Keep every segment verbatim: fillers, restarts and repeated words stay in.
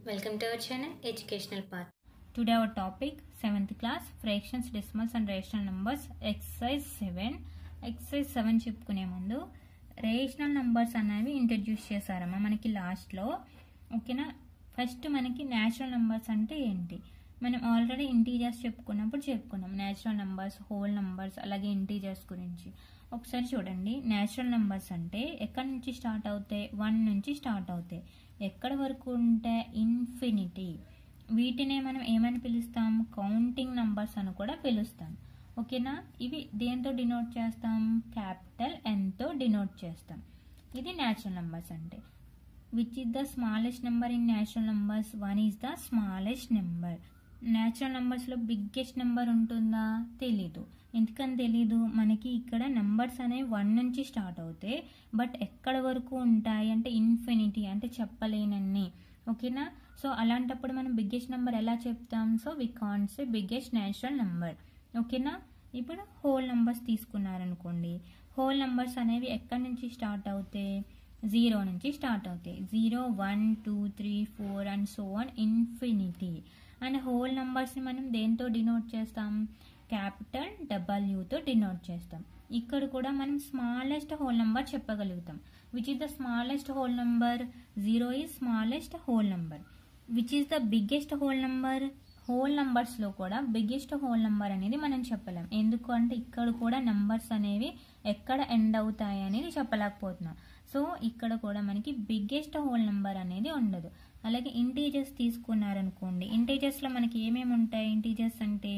Welcome to our channel Educational Path. Today our topic seventh class fractions, decimals and rational numbers, exercise seven. exercise seven చెప్పుకునే ముందు rational numbers అనేవి introduce చేశారమ్మా మనకి లాస్ట్లో. ఓకేనా, first మనకి న్యాచురల్ నంబర్స్ అంటే ఏంటి మనం ఆల్రెడీ ఇంటీజర్స్ చెప్పుకున్నప్పుడు చెప్పుకున్నాం. న్యాచురల్ నంబర్స్, హోల్ నంబర్స్, అలాగే ఇంటీజర్స్ గురించి ఒకసారి చూడండి. న్యాచురల్ నంబర్స్ అంటే ఎక్కడి నుంచి స్టార్ట్ అవుతాయి? వన్ నుంచి స్టార్ట్ అవుతాయి. ఎక్కడి వరకు ఉంటే ఇన్ఫినిటీ. వీటినే మనం ఏమని పిలుస్తాం? కౌంటింగ్ నంబర్స్ అని కూడా పిలుస్తాం. ఓకేనా, ఇవి దేంతో డినోట్ చేస్తాం? క్యాపిటల్ ఎన్ తో డినోట్ చేస్తాం. ఇది న్యాచురల్ నంబర్స్ అంటే. Which is the smallest number in natural numbers? One is the smallest number. Natural numbers లో బిగ్గెస్ట్ నెంబర్ ఉంటుందా? తెలీదు. ఎందుకని తెలీదు? మనకి ఇక్కడ నెంబర్స్ అనేవి వన్ నుంచి స్టార్ట్ అవుతాయి, బట్ ఎక్కడ వరకు ఉంటాయి అంటే ఇన్ఫినిటీ, అంటే చెప్పలేనన్ని. ఓకేనా, సో అలాంటప్పుడు మనం బిగ్గెస్ట్ నెంబర్ ఎలా చెప్తాం? So we can't say biggest natural number. ఓకేనా, ఇప్పుడు హోల్ నంబర్స్ తీసుకున్నారనుకోండి. హోల్ నంబర్స్ అనేవి ఎక్కడి నుంచి స్టార్ట్ అవుతాయి? జీరో నుంచి స్టార్ట్ అవుతాయి. Zero, one, two, three, four and so on infinity. And whole నంబర్స్ని మనం దేంతో డినోట్ చేస్తాం? క్యాపిటల్ డబ్ల్యూతో డినోట్ చేస్తాం. ఇక్కడ కూడా మనం స్మాలెస్ట్ హోల్ నంబర్ చెప్పగలుగుతాం. Which is the smallest whole number? Zero is smallest whole number. Which is the biggest whole number? Whole numbers లో కూడా బిగ్గెస్ట్ హోల్ నంబర్ అనేది మనం చెప్పలేం. ఎందుకు అంటే ఇక్కడ కూడా నంబర్స్ అనేవి ఎక్కడ ఎండ్ అవుతాయి అనేది చెప్పలేకపోతున్నాం. సో ఇక్కడ కూడా మనకి బిగ్గెస్ట్ హోల్ నంబర్ అనేది ఉండదు. అలాగే ఇంటీజర్స్ తీసుకున్నారనుకోండి. ఇంటీజర్స్ లో మనకి ఏమేమి ఉంటాయి? ఇంటీజర్స్ అంటే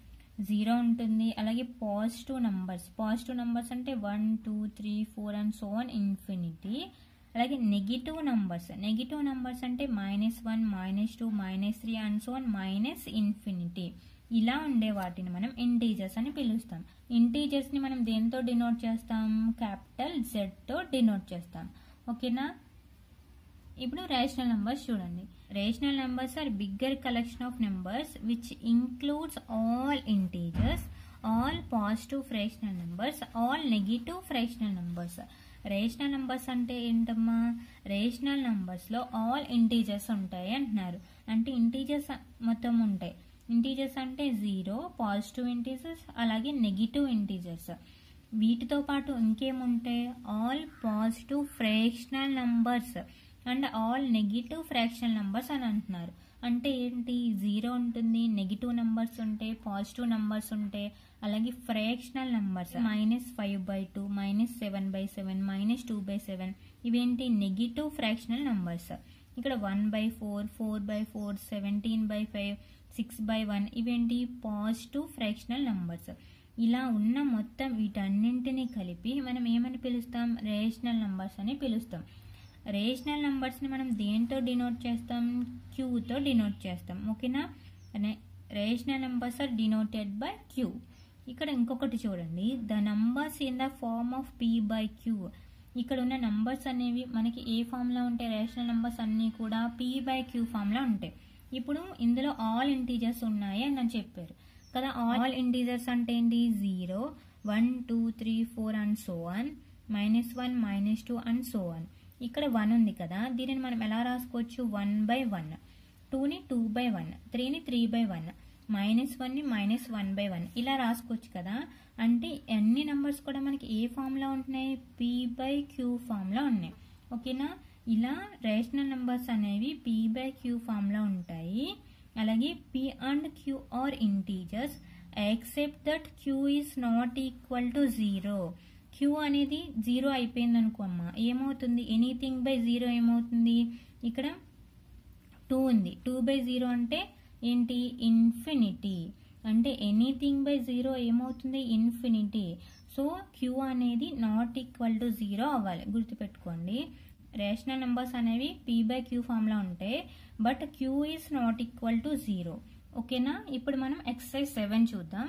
జీరో ఉంటుంది, అలాగే పాజిటివ్ నంబర్స్. పాజిటివ్ నంబర్స్ అంటే one, two, three, four and so on infinity. అలాగే నెగిటివ్ నంబర్స్. నెగిటివ్ నంబర్స్ అంటే minus one, minus two, minus three and so on minus infinity. ఇలా ఉండే వాటిని మనం ఇంటీజర్స్ అని పిలుస్తాం. ఇంటీజర్స్ ని మనం దేంతో డినోట్ చేస్తాం? క్యాపిటల్ జెడ్ తో డినోట్ చేస్తాం. ఓకేనా, ఇప్పుడు రేషనల్ నంబర్స్ చూడండి. Rational numbers are bigger collection of numbers which includes all integers, all positive fractional numbers, all negative fractional numbers. Rational numbers అంటే ఏంటమ్మా? రేషనల్ నంబర్స్ లో ఆల్ ఇంటీజర్స్ ఉంటాయి అంటున్నారు. అంటే ఇంటీజర్స్ మొత్తం ఉంటాయి. ఇంటీజర్స్ అంటే జీరో, పాజిటివ్ ఇంటీజర్స్, అలాగే నెగిటివ్ ఇంటీజర్స్. వీటితో పాటు ఇంకేముంటాయి? All positive fractional numbers and all negative fractional numbers అని అంటున్నారు. అంటే ఏంటి? జీరో ఉంటుంది, నెగిటివ్ నంబర్స్ ఉంటాయి, పాజిటివ్ నంబర్స్ ఉంటాయి, అలాగే fractional numbers minus five by two, minus seven by seven, minus two by seven. ఇవేంటి? Negative fractional numbers. ఇక్కడ one by four, four by four, seventeen by five, six by one. ఇవేంటి? Positive fractional numbers. ఇలా ఉన్న మొత్తం వీటన్నింటినీ కలిపి మనం ఏమని పిలుస్తాం? రేషనల్ నంబర్స్ అని పిలుస్తాం. రేషనల్ నంబర్స్ ని మనం దేంతో డినోట్ చేస్తాం? క్యూతో డినోట్ చేస్తాం. ఓకేనా, rational numbers are denoted by Q. ఇక్కడ ఇంకొకటి చూడండి, the numbers in the form of P by Q. ఇక్కడ ఉన్న నంబర్స్ అనేవి మనకి ఏ ఫామ్ లో ఉంటాయి? రేషనల్ నంబర్స్ అన్ని కూడా పీ బై క్యూ ఫామ్ లో ఉంటాయి. ఇప్పుడు ఇందులో ఆల్ ఇంటీజర్స్ ఉన్నాయి అని నేను చెప్పారు కదా. ఆల్ ఇంటీజర్స్ అంటే ఏంటి? Zero, one, two, three, four and so on, minus one, minus two and so on. ఇక్కడ వన్ ఉంది కదా, దీనిని మనం ఎలా రాసుకోవచ్చు? వన్ బై వన్, టూని టూ బై వన్, త్రీని three by one, minus one ని మైనస్ వన్ బై వన్, ఇలా రాసుకోవచ్చు కదా. అంటే అన్ని నంబర్స్ కూడా మనకి ఏ ఫామ్ లో ఉంటున్నాయి? పీ బై క్యూ ఫామ్ లో ఉన్నాయి. ఓకేనా, ఇలా రేషనల్ నంబర్స్ అనేవి పీ బై క్యూ ఫామ్ లో ఉంటాయి. అలాగే P and Q are integers except that Q is not equal to zero. Q అనేది జీరో అయిపోయింది అనుకో అమ్మా, ఏమవుతుంది? ఎనీథింగ్ బై జీరో ఏమవుతుంది? ఇక్కడ టూ ఉంది, టూ బై జీరో అంటే ఏంటి? ఇన్ఫినిటీ. అంటే ఎనీథింగ్ బై జీరో ఏమవుతుంది? ఇన్ఫినిటీ. సో క్యూ అనేది నాట్ ఈక్వల్ టు జీరో అవ్వాలి, గుర్తుపెట్టుకోండి. రేషనల్ నెంబర్స్ అనేవి పీ బై క్యూ ఫామ్ లో ఉంటాయి, but Q is not equal to zero. ఓకేనా, ఇప్పుడు మనం ఎక్సర్సైజ్ సెవెన్ చూద్దాం.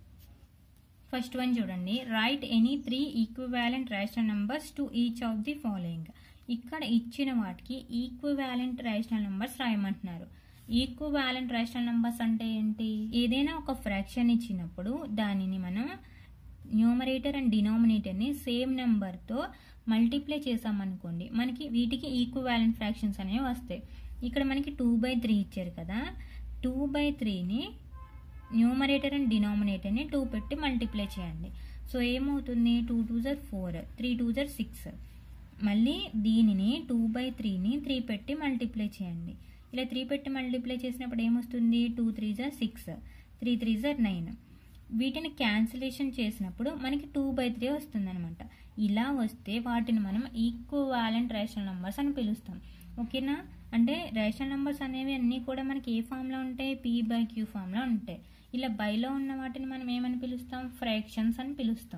ఫస్ట్ వన్ చూడండి, write any three equivalent rational numbers to each of the following. ఇక్కడ ఇచ్చిన వాటికి ఈక్వివాలెంట్ రేషనల్ నంబర్స్ రాయమంటున్నారు. ఈక్వివాలెంట్ రేషనల్ నంబర్స్ అంటే ఏంటి? ఏదైనా ఒక ఫ్రాక్షన్ ఇచ్చినప్పుడు దానిని మనం న్యూమరేటర్ అండ్ డినామినేటర్ ని సేమ్ నెంబర్ తో మల్టిప్లై చేసామనుకోండి, మనకి వీటికి ఈక్వివాలెంట్ ఫ్రాక్షన్స్ అనేవి వస్తాయి. ఇక్కడ మనకి టూ బై త్రీ ఇచ్చారు కదా, టూ బై త్రీని న్యూమరేటర్ అండ్ డినామినేటర్ని టూ పెట్టి మల్టిప్లై చేయండి. సో ఏమవుతుంది, టూ టూ జర్ ఫోర్, త్రీ టూ జర్ సిక్స్. మళ్ళీ దీనిని టూ బై త్రీని త్రీ పెట్టి మల్టిప్లై చేయండి. ఇలా త్రీ పెట్టి మల్టిప్లై చేసినప్పుడు ఏమొస్తుంది, టూ త్రీ జర్ సిక్స్, త్రీ త్రీ జర్ నైన్. వీటిని క్యాన్సిలేషన్ చేసినప్పుడు మనకి టూ బై త్రీ వస్తుంది అనమాట. ఇలా వస్తే వాటిని మనం ఈక్వివాలెంట్ రేషనల్ నంబర్స్ అని పిలుస్తాం. ఓకేనా, అంటే రేషనల్ నంబర్స్ అనేవి అన్నీ కూడా మనకి ఏ ఫామ్లో ఉంటాయి, పీ బై క్యూ ఫామ్లో ఉంటాయి. ఇలా బైలో ఉన్న వాటిని మనం ఏమని పిలుస్తాం, ఫ్రాక్షన్స్ అని పిలుస్తాం.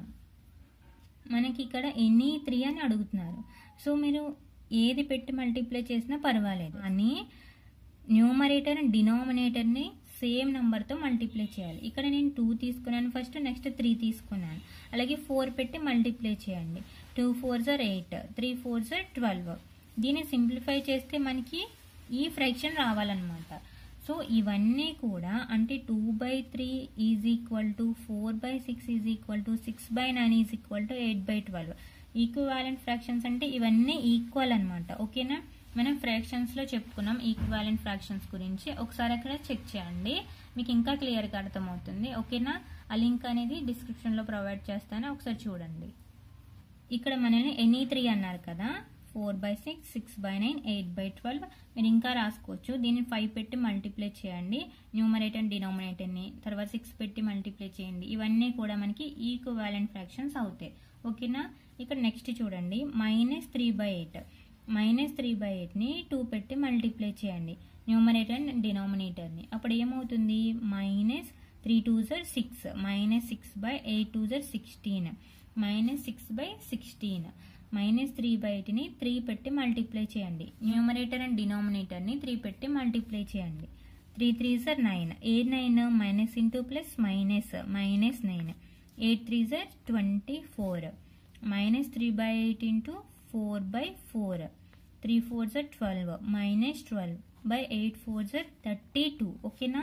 మనకి ఇక్కడ ఎనీ త్రీ అని అడుగుతున్నారు. సో మీరు ఏది పెట్టి మల్టిప్లై చేసినా పర్వాలేదు, కానీ న్యూమరేటర్ అండ్ డినామినేటర్ని సేమ్ నెంబర్తో మల్టిప్లై చేయాలి. ఇక్కడ నేను టూ తీసుకున్నాను ఫస్ట్, నెక్స్ట్ త్రీ తీసుకున్నాను. అలాగే ఫోర్ పెట్టి మల్టిప్లై చేయండి. టూ ఫోర్ జర్ ఎయిట్, త్రీ ఫోర్ జర్ ట్వెల్వ్. దీన్ని సింప్లిఫై చేస్తే మనకి ఈ ఫ్రాక్షన్ రావాలన్నమాట. సో ఇవన్నీ కూడా అంటే two by three is equal to four by six is equal to six by nine is equal to eight by twelve. Equivalent fractions అంటే ఇవన్నీ ఈక్వల్ అనమాట. ఓకేనా, మనం ఫ్రాక్షన్స్లో చెప్పుకున్నాం ఈక్వివాలెంట్ ఫ్రాక్షన్స్ గురించి. ఒకసారి అక్కడ చెక్ చేయండి, మీకు ఇంకా క్లియర్గా అర్థమవుతుంది. ఓకేనా, ఆ లింక్ అనేది డిస్క్రిప్షన్లో ప్రొవైడ్ చేస్తాను, ఒకసారి చూడండి. ఇక్కడ మనల్ని ఎనీ త్రీ అన్నారు కదా, four by six, six by nine, eight by twelve. మీరు ఇంకా రాసుకోవచ్చు. దీన్ని ఫైవ్ పెట్టి మల్టిప్లై చేయండి న్యూమరేటర్ అండ్ డినామినేటర్ని, తర్వాత సిక్స్ పెట్టి మల్టిప్లై చేయండి. ఇవన్నీ కూడా మనకి ఈక్వివాలెంట్ ఫ్రాక్షన్స్ అవుతాయి. ఓకేనా, ఇక్కడ నెక్స్ట్ చూడండి, minus three by eight. Minus three by ఎయిట్ని టూ పెట్టి మల్టిప్లై చేయండి న్యూమరేటర్ అండ్ డినామినేటర్ని. అప్పుడు ఏమవుతుంది, మైనస్ త్రీ టూ జర్ six, minus six by eight two జర్ sixteen, minus six by sixteen. Minus three by ఎయిట్ని త్రీ పెట్టి మల్టిప్లై చేయండి న్యూమరేటర్ అండ్ డినామినేటర్ని త్రీ పెట్టి మల్టిప్లై చేయండి. త్రీ త్రీ జర్ నైన్, ఏ nine, minus into plus minus, minus nine. Eight three జర్ twenty four, minus three by eight into four by four. Three four జర్ twelve, minus twelve by eight four జర్ thirty two. ఓకేనా,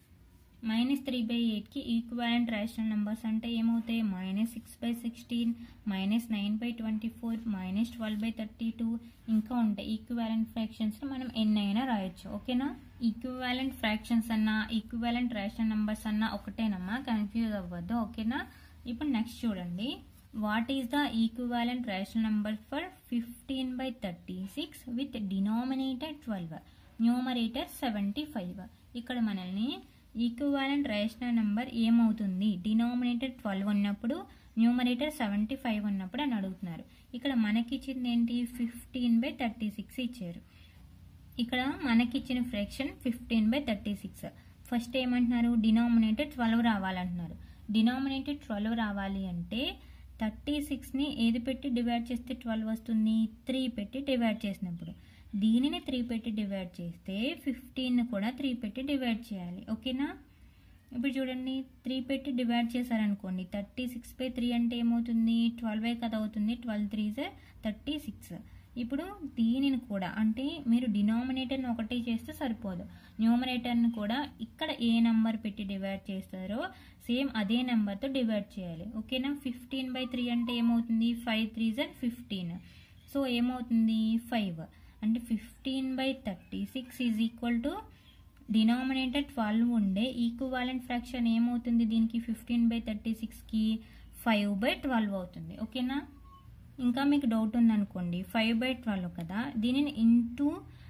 minus three by ఎయిట్కి equivalent rational numbers అంటే ఏమవుతాయి, minus six by sixteen, minus nine by twenty four, minus twelve by thirty two. ఇంకా ఉంటాయి equivalent fractions మనం ఎన్ని అయినా రాయొచ్చు. ఓకేనా, ఈక్వాలెంట్ ఫ్రాక్షన్స్ అన్నా ఈక్వాలెంట్ రేషనల్ నెంబర్స్ అన్నా ఒకటేనమ్మా, కన్ఫ్యూజ్ అవ్వద్దు. ఓకేనా, ఇప్పుడు నెక్స్ట్ చూడండి, what is the equivalent rational number for fifteen by thirty six with denominator twelve, numerator seventy five. ఇక్కడ మనల్ని ఈక్వివాలెంట్ రేషనల్ నెంబర్ ఏమవుతుంది, డినామినేటర్ ట్వెల్వ్ ఉన్నప్పుడు న్యూమరేటర్ సెవెంటీ ఫైవ్ ఉన్నప్పుడు అని అడుగుతున్నారు. ఇక్కడ మనకి ఇచ్చింది ఏంటి, ఫిఫ్టీన్ బై థర్టీ సిక్స్ ఇచ్చారు. ఇక్కడ మనకి ఇచ్చిన fraction fifteen by thirty six. First ఏమంటున్నారు, డినామినేటర్ ట్వెల్వ్ రావాలంటున్నారు. డినామినేటర్ ట్వెల్వ్ రావాలి అంటే థర్టీ సిక్స్ని ఏది పెట్టి డివైడ్ చేస్తే ట్వెల్వ్ వస్తుంది, త్రీ పెట్టి డివైడ్ చేసినప్పుడు. దీనిని త్రీ పెట్టి డివైడ్ చేస్తే ఫిఫ్టీన్ కూడా త్రీ పెట్టి డివైడ్ చేయాలి. ఓకేనా, ఇప్పుడు చూడండి, త్రీ పెట్టి డివైడ్ చేశారనుకోండి, థర్టీ సిక్స్ బై త్రీ అంటే ఏమవుతుంది, ట్వెల్వే కదా అవుతుంది. ట్వెల్వ్ త్రీ జర్ థర్టీ సిక్స్. ఇప్పుడు దీనిని కూడా అంటే మీరు డినామినేటర్ని ఒకటి చేస్తే సరిపోదు, న్యూమరేటర్ని కూడా ఇక్కడ ఏ నెంబర్ పెట్టి డివైడ్ చేస్తారో సేమ్ అదే నెంబర్తో డివైడ్ చేయాలి. ఓకేనా, ఫిఫ్టీన్ బై త్రీ అంటే ఏమవుతుంది, ఫైవ్ త్రీ జర్ ఫిఫ్టీన్. సో ఏమవుతుంది, ఫైవ్. అంటే fifteen by thirty six is equal to denominator twelve ఉండే ఈక్వివాలెంట్ ఫ్రాక్షన్ ఏమవుతుంది దీనికి, ఫిఫ్టీన్ బై థర్టీ సిక్స్కి ఫైవ్ బై ట్వెల్వ్ అవుతుంది. ఓకేనా, ఇంకా మీకు డౌట్ ఉందనుకోండి, ఫైవ్ బై ట్వెల్వ్ కదా, దీనిని ఇంటూ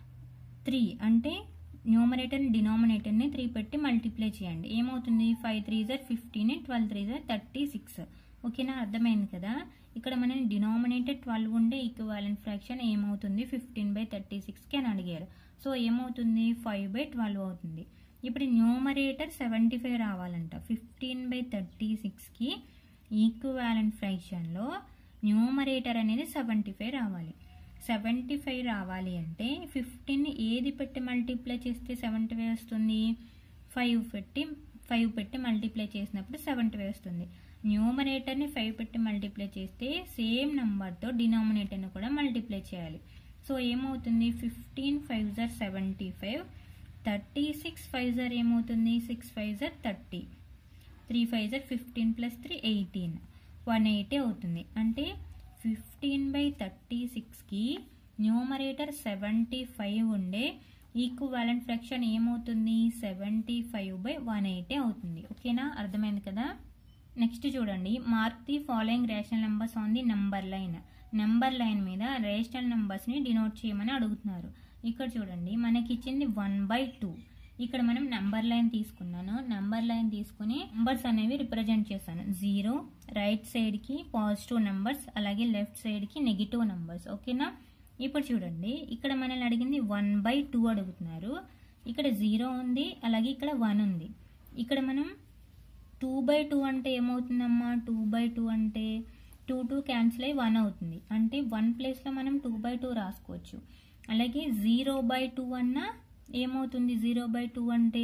త్రీ అంటే న్యూమరేటర్ డినామినేటర్ని త్రీ పెట్టి మల్టిప్లై చేయండి. ఏమవుతుంది, ఫైవ్ త్రీ జర్ ఫిఫ్టీన్, ట్వెల్వ్ త్రీ జర్ థర్టీ సిక్స్. ఓకేనా, అర్థమైంది కదా. ఇక్కడ మనం డినామినేటర్ ట్వెల్వ్ ఉండే ఈక్వివాలెంట్ ఫ్రాక్షన్ ఏమవుతుంది, ఫిఫ్టీన్ బై థర్టీ సిక్స్కి అని అడిగారు. సో ఏమవుతుంది, ఫైవ్ బై ట్వెల్వ్ అవుతుంది. ఇప్పుడు న్యూమరేటర్ సెవెంటీ ఫైవ్ రావాలంట. ఫిఫ్టీన్ బై థర్టీ సిక్స్కి ఈక్వివాలెంట్ ఫ్రాక్షన్లో న్యూమరేటర్ అనేది సెవెంటీ ఫైవ్ రావాలి. సెవెంటీ ఫైవ్ రావాలి అంటే ఫిఫ్టీన్ ఏది పెట్టి మల్టిప్లై చేస్తే సెవెంటీ ఫైవ్ వస్తుంది, ఫైవ్ పెట్టి ఫైవ్ పెట్టి మల్టిప్లై చేసినప్పుడు సెవెంటీ ఫైవ్ వస్తుంది. న్యూమరేటర్ని ఫైవ్ పెట్టి మల్టిప్లై చేస్తే సేమ్ నెంబర్తో డినామినేటర్ని కూడా మల్టిప్లై చేయాలి. సో ఏమవుతుంది, ఫిఫ్టీన్ ఫైవ్ జర్ seventy five, thirty six five జర్ ఏమవుతుంది, సిక్స్ ఫైవ్ జర్ thirty, three five జర్ fifteen plus three eighteen, one eighty అవుతుంది. అంటే ఫిఫ్టీన్ బై థర్టీ సిక్స్కి న్యూమరేటర్ సెవెంటీ ఫైవ్ ఉండే ఈక్వివాలెంట్ ఫ్రాక్షన్ ఏమవుతుంది, seventy five by one eighty అవుతుంది. ఓకేనా, అర్థమైంది కదా. నెక్స్ట్ చూడండి, mark the following rational numbers on the number line. Number line మీద రేషనల్ నెంబర్స్ ని డినోట్ చేయమని అడుగుతున్నారు. ఇక్కడ చూడండి మనకి ఇచ్చింది వన్ బై టూ. ఇక్కడ మనం నెంబర్ లైన్ తీసుకున్నాను. నెంబర్ లైన్ తీసుకుని నెంబర్స్ అనేవి రిప్రజెంట్ చేశాను. జీరో, రైట్ సైడ్ కి పాజిటివ్ నెంబర్స్, అలాగే లెఫ్ట్ సైడ్ కి నెగిటివ్ నెంబర్స్. ఓకేనా, ఇప్పుడు చూడండి ఇక్కడ మనల్ని అడిగింది వన్ బై టూ అడుగుతున్నారు. ఇక్కడ జీరో ఉంది, అలాగే ఇక్కడ వన్ ఉంది. ఇక్కడ మనం టూ బై టూ అంటే ఏమవుతుందమ్మా, టూ బై టూ అంటే టూ టూ క్యాన్సిల్ అయ్యి వన్ అవుతుంది. అంటే వన్ ప్లేస్లో మనం టూ బై టూ రాసుకోవచ్చు. అలాగే జీరో బై టూ అన్నా ఏమవుతుంది, జీరో బై టూ అంటే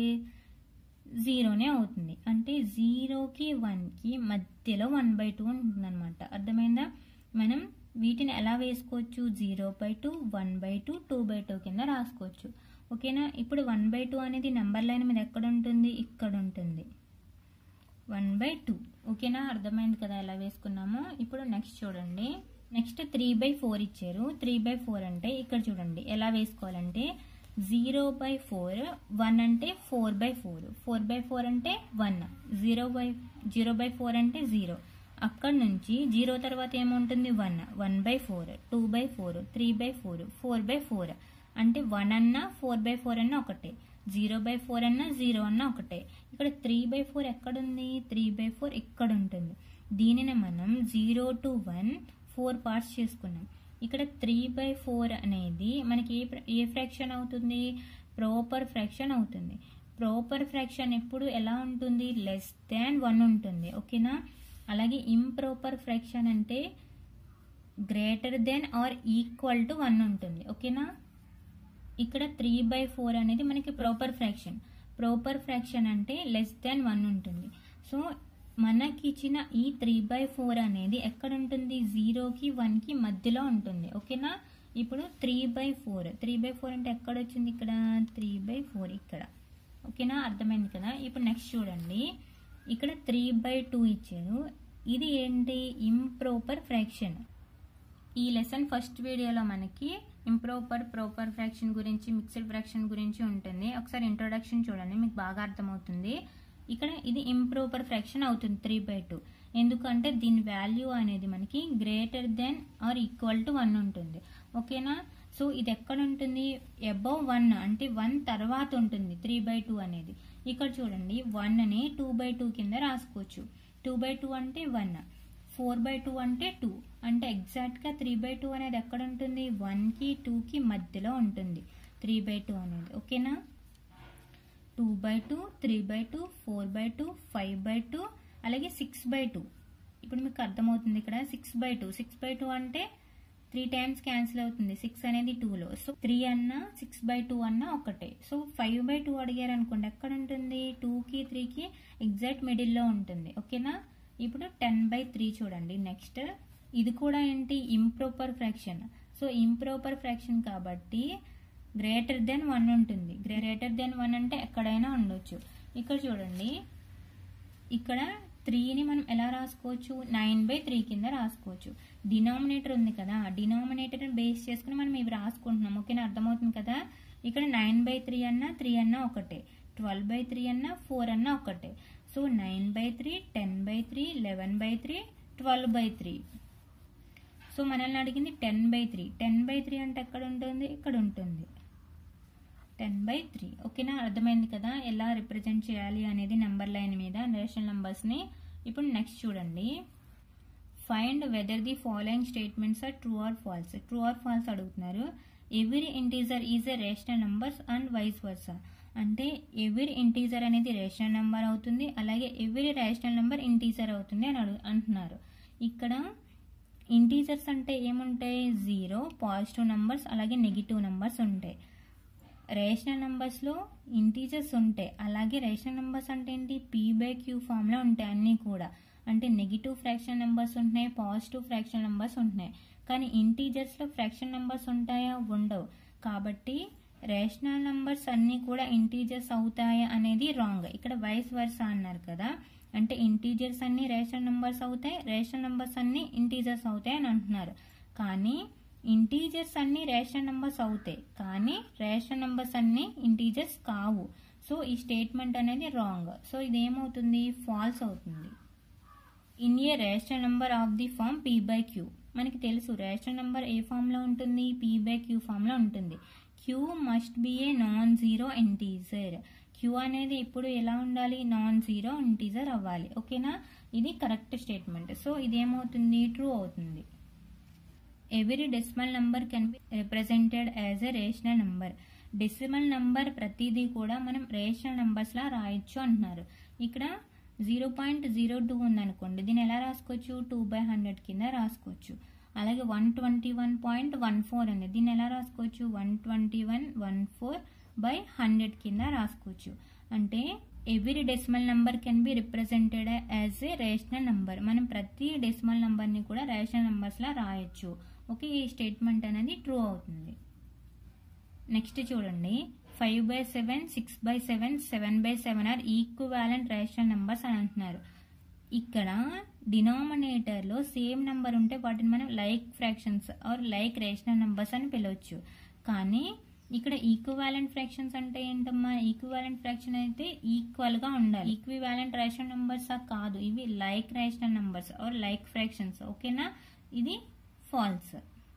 జీరోనే అవుతుంది. అంటే జీరోకి వన్కి మధ్యలో వన్ బై టూ ఉంటుంది అనమాట. అర్థమైందా. మనం వీటిని ఎలా వేసుకోవచ్చు, zero by two, one by two, two by two కింద రాసుకోవచ్చు. ఓకేనా, ఇప్పుడు వన్ బై టూ అనేది నెంబర్ లైన్ మీద ఎక్కడ ఉంటుంది, ఇక్కడ ఉంటుంది, వన్ బై టూ. ఓకేనా, అర్థమైంది కదా ఎలా వేసుకున్నామో. ఇప్పుడు నెక్స్ట్ చూడండి, నెక్స్ట్ త్రీ బై ఫోర్ ఇచ్చారు. త్రీ బై ఫోర్ అంటే ఇక్కడ చూడండి ఎలా వేసుకోవాలంటే జీరో బై ఫోర్, వన్ అంటే four by four, four by four అంటే one, zero by zero by four అంటే జీరో. అక్కడ నుంచి జీరో తర్వాత ఏముంటుంది, one, one by four, two by four, three by four, four by four. అంటే one అన్నా four by four అన్నా ఒకటే, జీరో బై ఫోర్ అన్నా జీరో అన్నా ఒకటే. ఇక్కడ త్రీ బై ఫోర్ ఎక్కడుంది, త్రీ బై ఫోర్ ఇక్కడ ఉంటుంది. దీనిని మనం zero to one four parts చేసుకున్నాం. ఇక్కడ త్రీ బై ఫోర్ అనేది మనకి ఏ ఏ ఫ్రాక్షన్ అవుతుంది, ప్రాపర్ ఫ్రాక్షన్ అవుతుంది. ప్రాపర్ ఫ్రాక్షన్ ఎప్పుడు ఎలా ఉంటుంది, లెస్ దాన్ వన్ ఉంటుంది. ఓకేనా, అలాగే ఇంప్రాపర్ ఫ్రాక్షన్ అంటే greater than or equal to one ఉంటుంది. ఓకేనా, ఇక్కడ త్రీ బై ఫోర్ అనేది మనకి ప్రాపర్ ఫ్రాక్షన్. ప్రాపర్ ఫ్రాక్షన్ అంటే లెస్ దాన్ వన్ ఉంటుంది. సో మనకి ఇచ్చిన ఈ త్రీ బై ఫోర్ అనేది ఎక్కడ ఉంటుంది, జీరోకి వన్కి మధ్యలో ఉంటుంది. ఓకేనా, ఇప్పుడు three by four three by four అంటే ఎక్కడ వచ్చింది, ఇక్కడ త్రీ బై ఫోర్ ఇక్కడ. ఓకేనా, అర్థమైంది కదా. ఇప్పుడు నెక్స్ట్ చూడండి, ఇక్కడ త్రీ బై టూ ఇచ్చారు. ఇది ఏంటి, ఇంప్రాపర్ ఫ్రాక్షన్. ఈ లెసన్ ఫస్ట్ వీడియోలో మనకి ఇంప్రాపర్, ప్రాపర్ ఫ్రాక్షన్ గురించి, మిక్స్డ్ ఫ్రాక్షన్ గురించి ఉంటుంది. ఒకసారి ఇంట్రొడక్షన్ చూడండి, మీకు బాగా అర్థమవుతుంది. ఇక్కడ ఇది ఇంప్రాపర్ ఫ్రాక్షన్ అవుతుంది త్రీ బై టూ. ఎందుకంటే దీని వాల్యూ అనేది మనకి greater than or equal to one ఉంటుంది. ఓకేనా, సో ఇది ఎక్కడ ఉంటుంది, అబౌవ్ వన్ అంటే వన్ తర్వాత ఉంటుంది త్రీ బై టూ అనేది. ఇక్కడ చూడండి వన్ అని టూ బై టూ కింద రాసుకోవచ్చు. టూ బై టూ అంటే వన్, ఫోర్ బై టూ అంటే టూ. అంటే ఎగ్జాక్ట్గా త్రీ బై టూ అనేది ఎక్కడ ఉంటుంది, వన్కి టూకి మధ్యలో ఉంటుంది త్రీ బై టూ అనేది. ఓకేనా, two by two, three by two, four by two, five by two, అలాగే సిక్స్ బై టూ. ఇప్పుడు మీకు అర్థమవుతుంది ఇక్కడ six by two. Six by two అంటే త్రీ టైమ్స్ క్యాన్సిల్ అవుతుంది, సిక్స్ అనేది టూలో. సో త్రీ అన్నా సిక్స్ బై టూ అన్నా ఒకటే. సో ఫైవ్ బై టూ అడిగారు అనుకోండి, ఎక్కడ ఉంటుంది, టూకి త్రీకి ఎగ్జాక్ట్ మిడిల్లో ఉంటుంది. ఓకేనా, ఇప్పుడు టెన్ బై త్రీ చూడండి. నెక్స్ట్ ఇది కూడా ఏంటి, improper fraction. So improper fraction కాబట్టి గ్రేటర్ దెన్ వన్ ఉంటుంది. గ్రేటర్ దెన్ వన్ అంటే ఎక్కడైనా ఉండొచ్చు. ఇక్కడ చూడండి, ఇక్కడ త్రీని మనం ఎలా రాసుకోవచ్చు, నైన్ బై త్రీ కింద రాసుకోవచ్చు. డినామినేటర్ ఉంది కదా, డినామినేటర్ని బేస్ చేసుకుని మనం ఇవి రాసుకుంటున్నాం. ఓకేనా, అర్థమవుతుంది కదా. ఇక్కడ నైన్ బై త్రీ అన్నా త్రీ అన్నా ఒకటే, ట్వెల్వ్ బై త్రీ అన్నా ఫోర్ అన్నా ఒకటే. So nine by three, ten by three, eleven by three, twelve by three. So మనల్ని అడిగింది ten by three. Ten by three అంటే ఎక్కడ ఉంటుంది, ఇక్కడ ఉంటుంది, టెన్ బై త్రీ. ఓకేనా, అర్థమైంది కదా ఎలా రిప్రజెంట్ చేయాలి అనేది నెంబర్ లైన్ మీద రేషనల్ నెంబర్స్ని. ఇప్పుడు నెక్స్ట్ చూడండి, find whether the following statements are true or false. True or false అడుగుతున్నారు. Every integer is a rational numbers and vice versa. అంటే ఎవ్రీ ఇంటీజర్ అనేది రేషనల్ నెంబర్ అవుతుంది, అలాగే ఎవ్రీ రేషనల్ నెంబర్ ఇంటీజర్ అవుతుంది అని అడుగు అంటున్నారు. ఇక్కడ ఇంటీజర్స్ అంటే ఏముంటాయి, జీరో, పాజిటివ్ నెంబర్స్, అలాగే నెగిటివ్ నెంబర్స్ ఉంటాయి. రేషనల్ నెంబర్స్లో ఇంటీజర్స్ ఉంటాయి, అలాగే రేషనల్ నెంబర్స్ అంటే ఏంటి, పీ బై క్యూ ఫామ్లో ఉంటాయి అన్నీ కూడా. అంటే నెగిటివ్ ఫ్రాక్షన్ నెంబర్స్ ఉంటున్నాయి, పాజిటివ్ ఫ్రాక్షన్ నెంబర్స్ ఉంటున్నాయి. కానీ ఇంటీజర్స్లో ఫ్రాక్షన్ నెంబర్స్ ఉంటాయా, ఉండవు. కాబట్టి రేషనల్ నెంబర్స్ అన్నీ కూడా ఇంటీజర్స్ అవుతాయా అనేది రాంగ్. ఇక్కడ వైస్ వర్సా అన్నారు కదా, అంటే ఇంటీజర్స్ అన్ని రేషనల్ నెంబర్స్ అవుతాయి, రేషనల్ నెంబర్స్ అన్ని ఇంటీజర్స్ అవుతాయి అని అంటున్నారు. కానీ ఇంటీజర్స్ అన్ని రేషనల్ నెంబర్స్ అవుతాయి, కానీ రేషనల్ నెంబర్స్ అన్ని ఇంటీజర్స్ కావు. సో ఈ స్టేట్మెంట్ అనేది రాంగ్. సో ఇది ఏమవుతుంది, ఫాల్స్ అవుతుంది. In a rational number of the form p by q, మనకి తెలుసు రేషనల్ నెంబర్ ఏ ఫామ్ లో ఉంటుంది, పీ బై క్యూ ఫామ్ లో ఉంటుంది. Q must be a non zero integer. Q అనేది ఇప్పుడు ఎలా ఉండాలి, నాన్ జీరో ఇంటీజర్ అవ్వాలి. ఓకేనా, ఇది కరెక్ట్ స్టేట్మెంట్. సో ఇది ఏమవుతుంది, ట్రూ అవుతుంది. Every decimal number can be represented as a rational number. Decimal number ప్రతిదీ కూడా మనం రేషనల్ నంబర్స్ లా రాయొచ్చు అంటున్నారు. ఇక్కడ జీరో పాయింట్ జీరో టూ ఉందనుకోండి, దీన్ని ఎలా రాసుకోవచ్చు, టూ బై హండ్రెడ్ కింద రాసుకోవచ్చు. అలాగే one twenty one point one four ఉంది, దీన్ని ఎలా రాసుకోవచ్చు, one twenty one one four by hundred కింద రాసుకోవచ్చు. అంటే every decimal number can be represented as a rational number. మనం ప్రతి డెసిమల్ నంబర్ ని కూడా రేషనల్ నంబర్స్ లా రాయొచ్చు. ఓకే, ఈ స్టేట్మెంట్ అనేది ట్రూ అవుతుంది. నెక్స్ట్ చూడండి, five by seven six by seven seven by seven are equivalent rational numbers అని అంటున్నారు. ఇక్కడ డినామినేటర్ లో సేమ్ నంబర్ ఉంటే వాటిని మనం like fractions or like rational numbers అని పిలవచ్చు. కానీ ఇక్కడ ఈక్వివాలెంట్ ఫ్రాక్షన్స్ అంటే ఏంటమ్మా, ఈక్వివాలెంట్ ఫ్రాక్షన్ అయితే ఈక్వల్ గా ఉండాలి. ఈక్వివాలెంట్ రేషనల్ నంబర్స్ కాదు, ఇవి like rational numbers or like fractions. ఓకేనా, ఇది ఫాల్స్.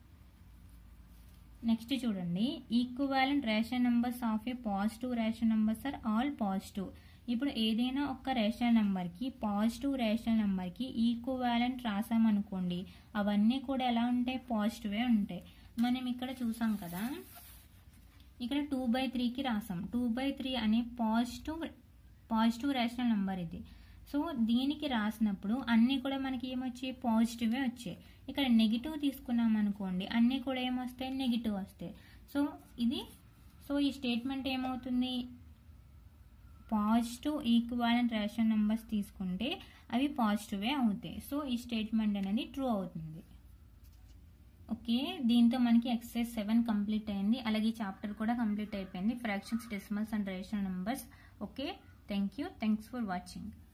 నెక్స్ట్ చూడండి, equivalent rational numbers of a positive rational numbers are all positive. ఇప్పుడు ఏదైనా ఒక రేషనల్ నంబర్ కి పాజిటివ్ రేషనల్ నంబర్ కి ఈక్వివాలెంట్ రాసామనుకోండి, అవన్నీ కూడా ఎలా ఉంటాయి, పాజిటివే ఉంటాయి. మనం ఇక్కడ చూసాం కదా, ఇక్కడ టూ బై త్రీకి రాసాం. టూ బై త్రీ అనే పాజిటివ్ పాజిటివ్ రేషనల్ నంబర్ ఇది. సో దీనికి రాసినప్పుడు అన్ని కూడా మనకి ఏమొచ్చాయి, పాజిటివే వచ్చాయి. ఇక్కడ నెగిటివ్ తీసుకున్నాం అనుకోండి, అన్ని కూడా ఏమొస్తాయి, నెగిటివ్ వస్తాయి. సో ఇది సో ఈ స్టేట్మెంట్ ఏమవుతుంది, పాజిటివ్ ఈక్వివాలెంట్ రేషనల్ నంబర్స్ తీసుకుంటే అవి పాజిటివే అవుతాయి. సో ఈ స్టేట్మెంట్ అనేది ట్రూ అవుతుంది. ఓకే, దీంతో మనకి ఎక్సర్సైజ్ సెవెన్ కంప్లీట్ అయింది. అలాగే చాప్టర్ కూడా కంప్లీట్ అయిపోయింది, fractions, decimals and rational numbers. Okay, thank you thanks for watching.